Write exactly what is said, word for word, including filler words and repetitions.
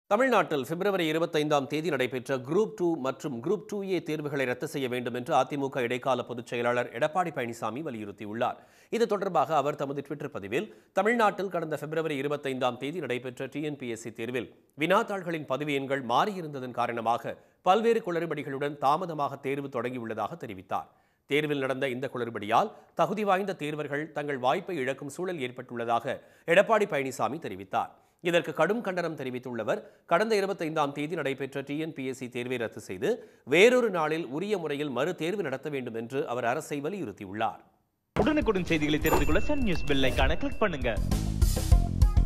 தமிழ்நாட்டில் பிப்ரவரி இருபத்தைந்தாம் தேதி நடைபெற்ற குரூப் டூ மற்றும் குரூப் டூ ஏ தேர்வுகளை ரத்து செய்ய வேண்டும் என்று அதிமுக இடைக்கால பொதுச் செயலாளர் எடப்பாடி பழனிசாமி வலியுறுத்தியுள்ளார். இது தொடர்பாக அவர் தமது ட்விட்டர் பதிவில், தமிழ்நாட்டில் கடந்த பிப்ரவரி இருபத்தைந்தாம் தேதி நடைபெற்ற T N P S C தேர்வில் வினாத்தாள்களின் பதிவு எண்கள் மாறியிருந்ததன் காரணமாக பல்வேறு குளறுபடிகளுடன் தாமதமாக தேர்வு தொடங்கியுள்ளதாக தெரிவித்தார். தேர்வில் நடந்த இந்த குளறுபடியால் தகுதி வாய்ந்த தேர்வர்கள் தங்கள் வாய்ப்பை இழக்கும் சூழல் ஏற்பட்டுள்ளதாக எடப்பாடி பழனிசாமி தெரிவித்தார். இதற்கு கடும் கண்டனம் தெரிவித்துள்ளவர், கடந்த இருபத்தைந்தாம் தேதி நடைபெற்ற T N P S C தேர்வை ரத்து செய்து வேறொரு நாளில் உரிய முறையில் மறு தேர்வு நடத்த வேண்டும் என்று அவர் அரசை வலியுறுத்தியுள்ளார். உடனுக்குடன் செய்திகளை தெரிந்து கொள்ள சன் நியூஸ் பெல் ஐகானை கிளிக் பண்ணுங்க.